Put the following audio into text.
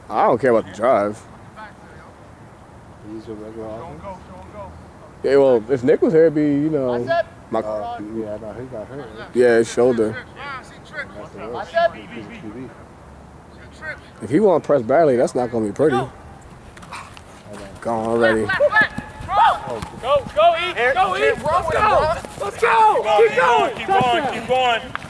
I don't care about the drive. He's a regular offense. Yeah, well, if Nick was here, it'd be, you know, my... yeah, no, he got hurt. Right? Yeah, his shoulder. That's the worst. He's a QB. If he want to press Bailey, that's not going to be pretty. Gone already. Go, Erik, go, Erik, let's go! Let's go! Keep going, keep going, keep going.